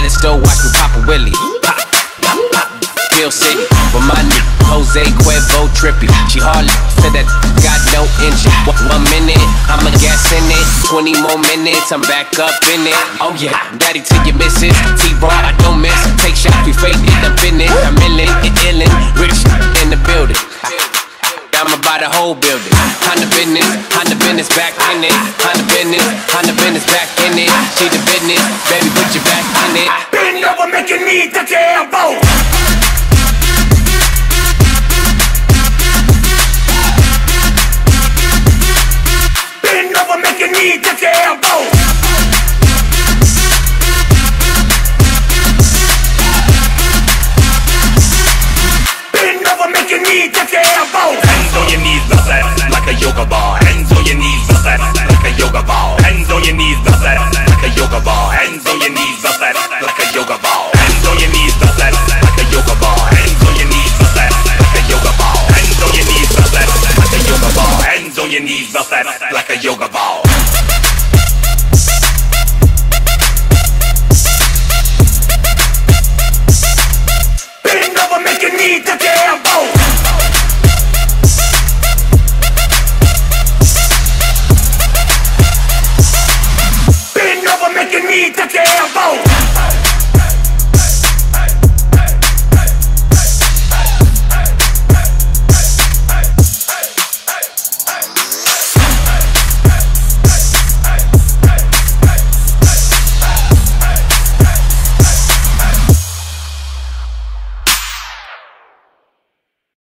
the store, watch me pop a Willie. Pop, pop, pop, Bill City. With my nigga Jose Cuervo trippy. She hardly said that got no engine. 1 minute, I'ma gas in it. 20 more minutes, I'm back up in it. Oh yeah, daddy till you miss it. T-Raw, I don't miss. Take shots, we fake it, I'm in it. I'm illin', illin', rich in the building. I'm about the whole building. Honda business back in it. Honda business back in it. She the business, baby, put your back in it. Bend over, make your knees touch your elbow. Bend over, make your knees touch your elbow. Bend over, make your knees touch your elbow. Hands on your knees, bounce that like a yoga ball. Hands on your knees, bounce that like a yoga ball. Hands on your knees, bounce that like a yoga ball. Hands on your knees, bounce that like a yoga ball. Hands on your knees, bounce that like a yoga ball. Hands on your knees, bounce that like a yoga ball. Hands on your knees, bounce that like a yoga ball. Hands on your knees, bounce that.